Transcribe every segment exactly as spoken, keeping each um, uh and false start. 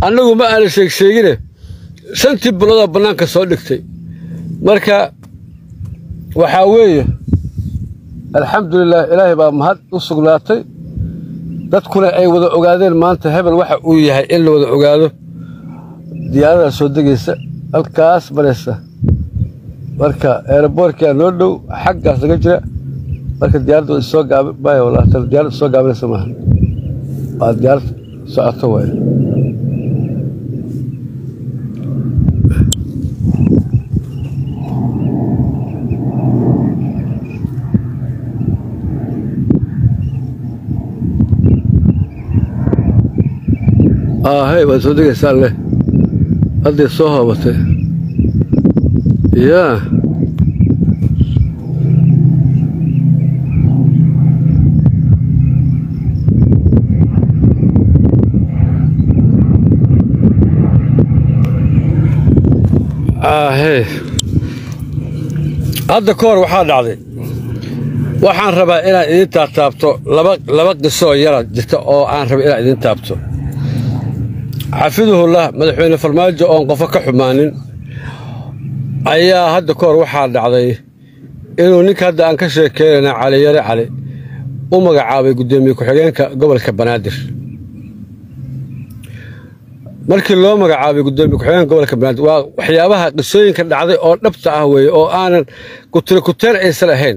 annagu ma aan sheeg sheegine shantii bilood banaanka soo dhigtay marka waxa weeye alxamdulillah ilaahay baa mahad u sugnaatay dadkuna ay wada ogaadeen maanta hebel waxa uu yahay in la wada ogaado diyaarada soo degaysa halkaas maraysa marka airportka noo dhow xaggaas laga jira marka diyaaradu soo gaabay walaal diyaaradu soo gaabaysa ma aha diyaarad socoto way آه هاي بس وديك سالة أدي صهبته يا آه هاي هذا كور وحاد عادي وحان ربا إلى إذا تابتو لبق لبق الصو يلا جت أو عن ربا إلى إذا تابتو حفظه الله مدحوين فرماجة أو قفك حمانين أيها هذا كور وحاد عضي إنه نك هذا أنكشر كيرنا على يري علي وما عابي قدامي كحجين قبل كبنادر مركي الله ما عابي قدامي كحجين قبل كبنادر وحيابها قصين كان عضي أو نبت أهوي أو أنا كنت كنتر أي سلهين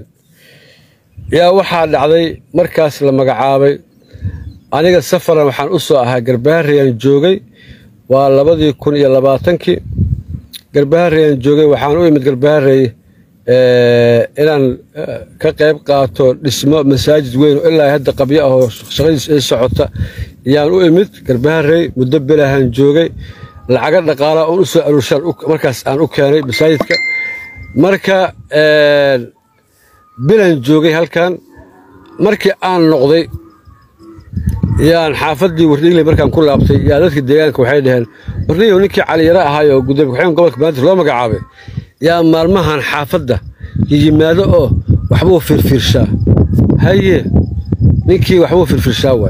يا وحاد عضي مركز لما عابي aniga safar waxaan u soo ahaa garbaariyaan joogay waa labadii kun iyo labaatankii garbaariyaan joogay waxaan u imid garbaariyay ee inaan ka qayb qaato dhismo masaajid weyn ilaa hadda qabyo ah oo shaqadiisa ay socota yaan u imid garbaariyay muddo bilahan joogay lacag dhaqaale oo u soo aruushan markaas aan u keenay masaajidka marka ee bilan joogay halkan markii aan noqday yaan xaafadii wardigle markaan ku laabtay yaa dadka deegaanka waxay dhaheen wardiyo ninkii cali yara ahaay oo gudoomiye ku-xigeenka gobolka Banaadir loo magacaabay yaa maalmahan xaafadda yimaado oo waxba u firfirshaa haye ninkii waxba u firfirshaa way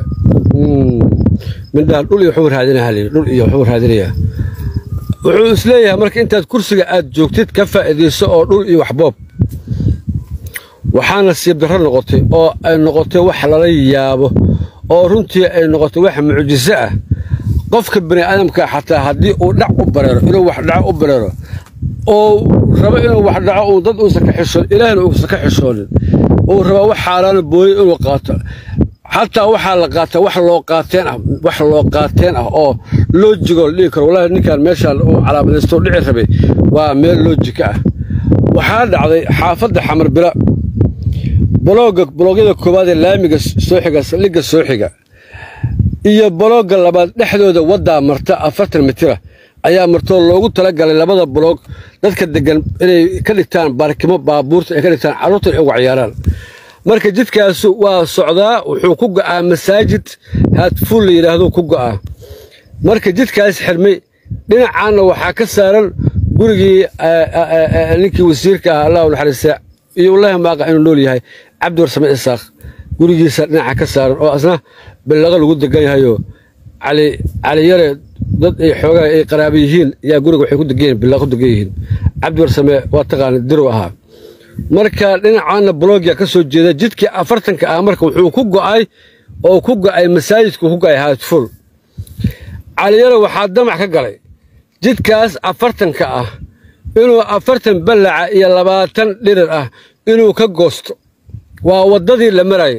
min dal dhul iyo wuxuu raadinayaa dhul iyo wuxuu raadinayaa wuxuu isleeyahay marka intaad kursiga aad joogtid ka faa'iideyso oo dhul iyo waxboob waxaana siib darro noqotay oo ay noqotay wax lala yaabo oo runtii ay noqoto wax mucjiso ah qofka bani aadamka xataa hadii uu dhac u bareero inuu wax dhac u bareero oo rabo inuu wax dhaco oo dad uu saka xishoon ilaahna uu saka xishoon oo rabo wax xaalaan booy inuu qaato xataa waxa la qaato wax loo qaateen ah wax loo qaateen ah oo loojigo dhig karo walaal ninkan meeshaan oo calaamadeysto dhici rabay waa meel loojika ah waxa dhacday xaafadda xamar bila بلوغ بلوغيدا كوباد laamiga soo xiga saliga soo xiga iyo baloog labaad dhexdooda wada marta afartan mitir ayaa marto loogu tala galay labada baloog dadka degan inay ka dhigtaan baarkimo baabuurta ay ka dhigtaan caruurta ay ugu ciyaaraan marka jidkaas waa socdaa wuxuu ku go'aa masaajid had full yiraahdo ku go'aa marka jidkaas xirmay dhinacaana waxa ka saaran gurigii ninkii wasiirka Allah u naxariisto iyo wallahi ma qaa inuu nool yahay عبد الرسمي إساق قولي جيسا نعا كسار أو أصلا باللغة اللي قد قايها علي علي يرى ضد أي حوغا أي قرابيين يا قولي وحي قد قايين باللغة قد قايين عبد الرسمي واتقان الدروها مركا لنا عانا بلوغ يا كسو جيدا جدك أفرتنك آمرك وحو كوغو آي أو كوغو آي مساجد كوغو آي هات فول علي يرى وحاد دمع كقالي جدكاس أفرتنك آه إنو أفرتن بلع يا لباتن لير آه إنو كقوستو waa wadadii la maray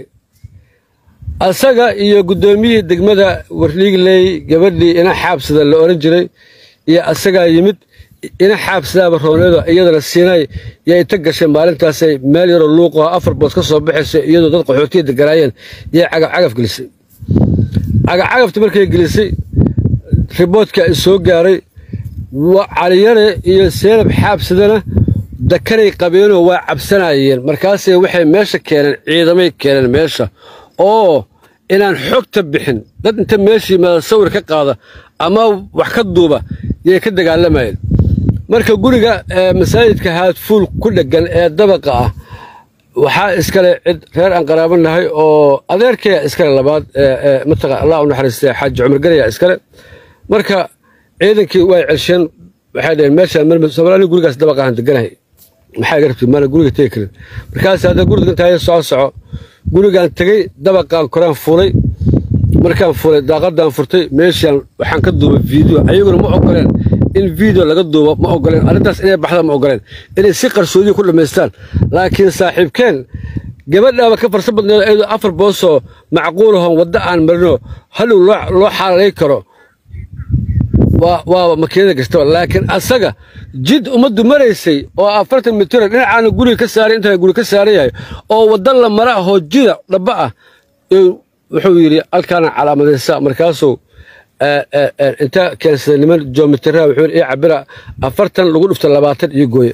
asaga iyo gudoomiye degmada warliigley gabadhii ina xaabsada la oran jiray iyo asaga yimid ina xaabsada barooneedo iyadana siinay yay ta gashay maalintaas ay meel yar luuqo afar boos ka soo bixisay iyadoo dad qaxootiga deganaayeen iyo cagaf cagaf gelisay cagaf cagafta markay gelisay riboodka soo gaaray waa caliyare iyo seelab xaabsadana dakanay qabeeno waa cabsanayeen markaas ay waxay meesha keeneen ciidamay keeneen meesha oo inaan xogta bixin dad inta meeshii ma sawir ka qaada ama wax ka duuba yay ka dagaalamayeen marka guriga masaajidka haad fuul ku dhagan ee dabaqa ah waxa iskale cid reer aan qaraabanahay oo adeerkay iskale labaad ee mataqa Allah u naxariistay xaj Umar Gariya iskale marka ciidankii way celshen waxay dhaheen meeshaan mar Soomaali gurigaas dabaqaan deganahay maxay gartay mala guriga tay kale markaas hada guriga inta ay soo soco gurigaan tagay dabaqaan koraan fuulay markaan fuulay daaqadaan furtay meeshaan waxaan ka duubay video ayaguna ma ogoleen in video laga duubo ma ogoleen arintaas inay baxda ma ogoleen inay si qarsoodi ku dhameystaan laakiin saaxiibkeen gabadhaaba ka farsa badneed ayadu afar booso macquul ah wada aan marino hal loo xaalay karo waa waa makiinada gasto laakiin asaga jid umadu maraysay oo afartan mitir dhinacaan guriga ka saaray inta guriga ka saarayay oo wada la mara hoojida dhaba ah wuxuu yiri alkaana calaamadeysa markaasoo inta keensan niman geometry wuxuu ii cabira afartan lagu dhufto labaatan iyo gooye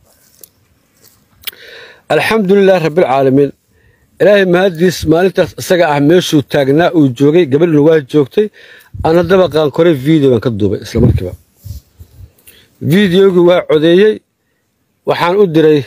alxamdulillah rabbil caalamiin ilaahay mahadiis maalintaas isaga ah meeshuu taagnaa uu joogay gabadhina waa joogtay ana dabaqaan koray video aan ka duubay isla markiiba videogu waa codeeyay waxaan u diray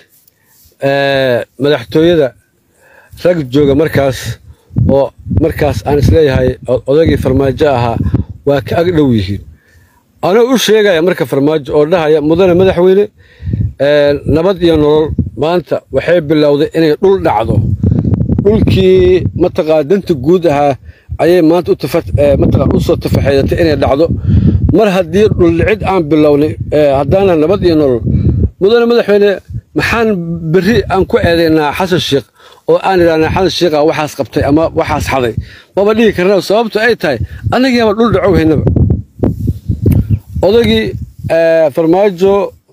madaxtooyada rag jooga markaas oo markaas aan isleeyahay odagii farmaajo ahaa waa ka ag dhow yihiin ana u sheegaya marka farmaajo oo dhahaya mudane madaxweyne nabad iyo nolol maanta waxay bilowday inay dhul dhacdo dhulkii mataqaadanta guud ahaa ayay maanta u tafat mataqaan u soo tafaxeeyatay inay dhacdo mar haddii dhul cid aan bilownay haddaana nabad iyo nolol mudane madaxweyne maxaan berri aan ku eedaynaa xasan sheekh oo aan iraanaa xasan sheekh waxaas qabtay ama waxaas xaday maba dhigi karnaa sababtu ay tahay annagiiba dhul dhacow haynaba odagii farmaajo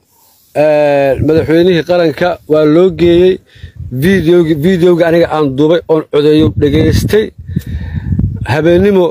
madaxweynihii qaranka waa loo geeyey videogi videoga aniga aan duubay oon codeeyo dhageystay habeenimo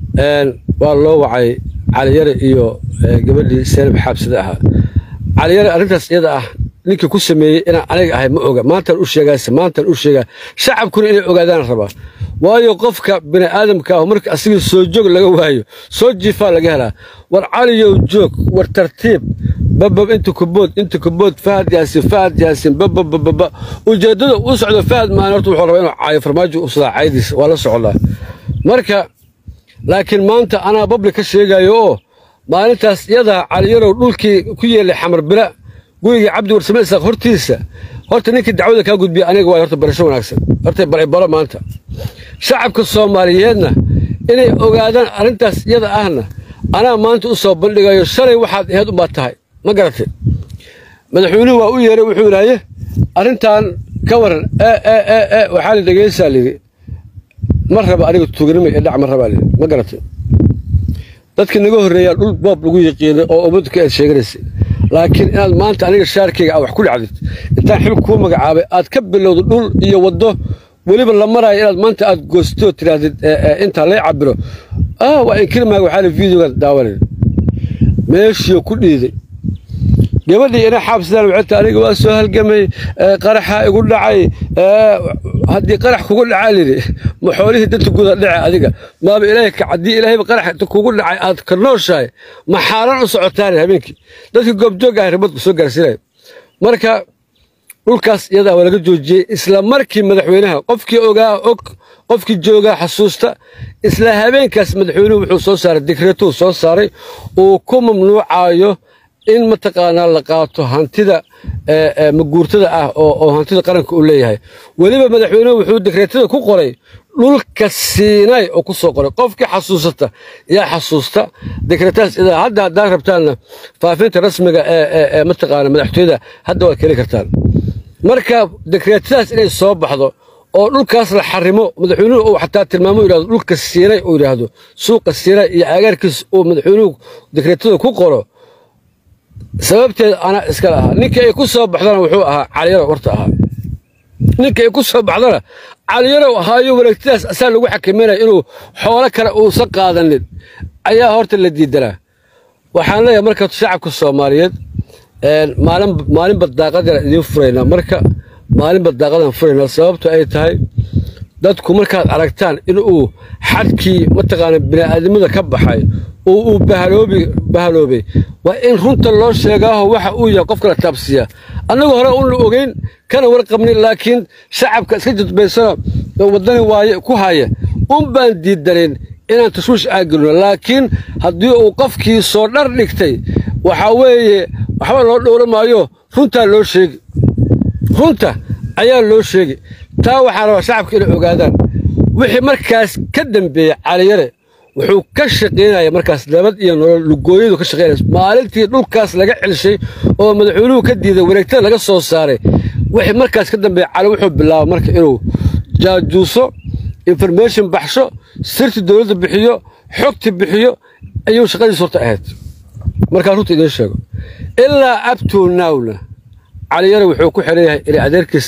waa loo wacay cali yare iyo gabadhii Seenab xabsida ahaa cali yare arrintaas iyada ah ninkii ku sameeyay inaan aniga ahay ma oga maantaan u sheegaysa maantaan u sheegaa shacabkuna inay ogaadaan rabaa waayo qofka bini aadamka ah marka asiga soo joog laga waayo soo jiifaa laga helaa war caliyow joog war tartiib babab inta kubood inta kubood Fahad Yaasin Fahad Yaasin babab babab ujeedada u socdo Fahad maan horta wuxuu rabaa inuu caayo farmaajo u soo caaydiis wala socdaa marka laakiin maanta ana public ka sheegayo oo maalintaas iyada cali yare dhulkii ku yeelay xamar bila guriga Cabdi Warsame isaaq hortiisa horta ninkii dacwada ka gudbiyay aniga waa horta barasho wanaagsan horta baray baro maanta shacabka Soomaaliyeedna inay ogaadaan arintaas iyada ahna ana maanta u soo bandhigayo shalay waxaad ahayd u baatahay ma garatay madaxweynuhu waa u yeeray wuxuu yiraahday arintan ka waran ee ee ee waxa la dhageysaa ligi mar raba aniga tuugnimo ee dhac mar raba ligi ma garatay dadka naga horeeyay dhul boob lagu yaqiinay oo umad ka sheegaysay laakiin inaad maanta aniga shaarkeyga wax ku dhacdid inta xib ku magacaabay aad ka bilowdo dhul iyo wado waliba la marayo inaad maanta aad goosto tiraadid inta la cabiro ah waa in kilma waxa la videoga daawanay meeshii ku dhiiday gabadhii ina xabsadaan wacta aniga waa soo halgamay qaraxa igu dhacay hadii qarax kugu dhacay ma xoolihii dadka guud dhacay adiga maaba ilaahay ka cadii ilaahay qarax kugu dhacay aad ka nooshahay ma xaaran u socotaan habeenkii dadka goobjoog ah ribad soo gaarsiinay marka dhulkaas iyada waa laga joojiyay isla markii madaxweynaha qofkii ogaa og qofkii jooga xasuusta isla habeenkaas madaxweynuhu wuxuu soo saaray dekreeto soo saaray oo ku mamnuucayo in mataqaanaa la qaato hantida ee maguurtada ah oo hantida qaranka u leeyahay waliba madaxweynuhu wuxuu dekreetada ku qoray dhulka Siinay oo ku soo qoray qofkii xasuusata yaa xasuusta dekreetaas ida hadda hadda rabtaana faafinta rasmiga ee mataqaanaa madaxtooyada hadda waa kale kartaan marka dekreetadaas inay soo baxdo oo dhulkaas la xarimo madaxweynuhu oo xataa tilmaamo yiraahdo dhulka Siinay oo yiraahdo suuqa Siinay iyo agaarkiis oo madaxweynuhu dekreetada ku qoro sababteed ana iska laha ninka ay ku soo baxdana wuxuu ahaa cali yare warta ahaa ninka ay ku soo baxdana cali yare ahaayo wareegtaas asaa lagu xakameeyay inuu xoolo kale uu sa qaadanin ayaa horta la diidanaa waxaan leeyahay marka shacabka Soomaaliyeed een maalin maalin baddaaqada idin furayna marka maalin baddaaqadan furayna sababtu ay tahay dadku markaad aragtaan in uu xadkii mataqaana bini'aadamada ka baxay oo uu bahaloobi bahaloobay waa in runta loo sheegaa waxa uu yahay qofka la taabsiya anagu hore uu ogeyn kana warqabnay laakiin shacabka iska jadbeysana wadani waaye ku haya um baan diidareen inaan tashwiish aagelno laakiin haddii uu qofkii soo dhar dhigtay waxa weeye waxba loo dhowramaayo runtaa loo sheegi runta ayaa loo sheegi taa waxaa rabaa shacabka inay ogaadaan wixii markaas ka dambeeyey caliyare wuxuu ka shaqeynaya markaas nabad iyo nolol lugooyadu ka shaqeynayso maalintii dhulkaas laga celshay oo madaxweynuhu ka diiday wareegtada laga soo saaray wixii markaas ka dambeeyey cali wuxuu bilaabay marka inuu jaajuuso information baxsho sirti dawladda bixiyo xogti bixiyo ayuu shaqadii suurta ahayd markaa runta idiin sheego ilaa up to now-na caliyare wuxuu ku xiran yahay inay adeerkiis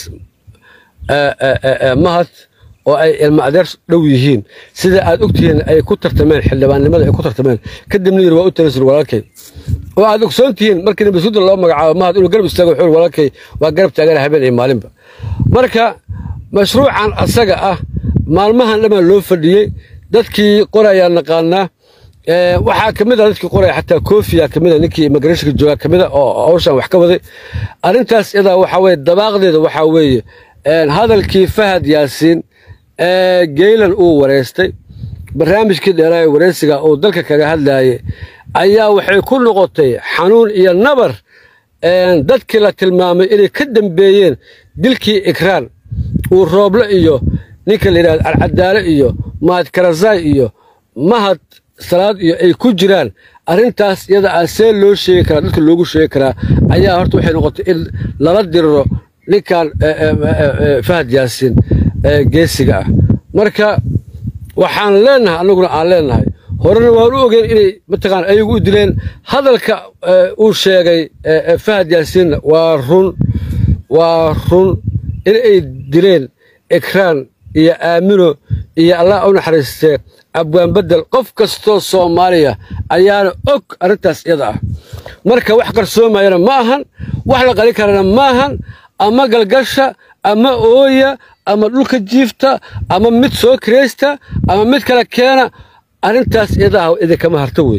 mahad oo ay ilma adeer dhow yihiin sida aad ogtihiin ay ku tartameen xildhibaannimada ay ku tartameen kadibna yiri waa u tanasul walaalkay oo aad ogsoontihiin markii nabasuuda loo magacaabo mahad inuu garab istaago wuxuu walaalkay waa garab taagan habeen iyo maalinba marka mashruucan asaga ah maalmahan dhammaan loo fadhiyey dadkii qoraya naqaana ee waxa kamid ah dadkii qoraya xataa koofiya kamid ah ninkii immigration jooga kamid ah oo hawshan wax ka waday arintaas iyada waxa weeye dabaaqdeeda waxa weeye een hadalkii Fahad Yaasiin ee geelan uu wareystay barnaamijkii dheeraay wareysiga oo dalka kaga hadlayay ayaa waxay ku noqotay xanuun iyo nabar een dadkii la tilmaamay inay ka dambeeyeen dilkii Ikraan uu Rooble iyo ninka la yiraahdo Al-Cadaale iyo Maad Karazay iyo Mahad Salaad iyo ay ku jiraan arintaas iyada asee loo sheegi kara dadka loogu sheegi kara ayaa horta waxay noqotay in lala diriro ninkan Fahad Yaasiin geesiga ah marka waxaan leenahay anaguna aan leenahay horena waan u ogeyn inay mataqaan ayagu u dileen hadalka uu sheegay Fahad Yaasiin waa run waa run in ay dileen Ikraan iyo Aamino iyo Allah u naxariistay abwaan bedel qof kasto Soomaaliya ayaana og arintaas iyada ah marka wax qarsoomayna ma ahan wax la qali karana ma ahan ama galgasha ama ooya ama dhulka jiifta ama mid soo kreesta ama mid kala keena arintaas iyada ah idin kama harto way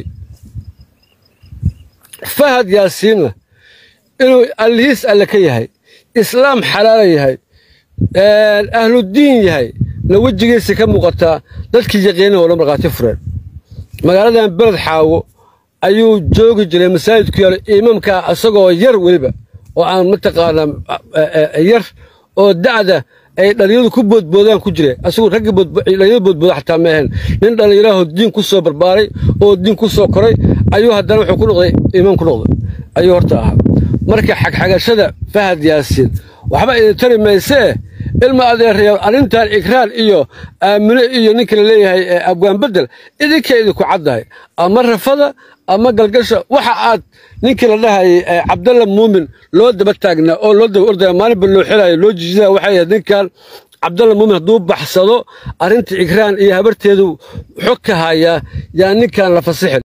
Fahad Yaasiin inuu alhiis alla ka yahay islaam xalaal yahay ee ahlu diin yahay la wajigiisa ka muuqata dadkii yaqeenay oo marqaati fureen magaaladan balad xaawo ayuu joogi jiray masaajidku yaalo imaamka asagoo yar waliba oo aan mataqaana yar oo dacda ay dhalinyaradu ku boodboodaan ku jiray asagoo rag dhalinyaradu boodbooda xataa ma ahan nin dhalinyaro diin ku soo barbaaray oo diin ku soo koray ayuu haddana wuxuu ku noqday imaam ku noqday ayuu horta ahaa marka xagxagashada Fahad Yaasiin waxba idin tari maysee ilma adeerayaal arintan Ikraan iyo Aamino iyo ninka la leeyahay abwaan bedel idinka idinku caddahay ama rafada ama galgasha waxa aad ninka la dhahay Cabdalla Muumin loo daba taagna oo loo daba orday maalin bal loo xilay loo jijidaa waxay ninkan Cabdalla Muumin haduu baxsado arinta Ikraan iyo habarteedu xog ka haya yaa ninkan la fasaxay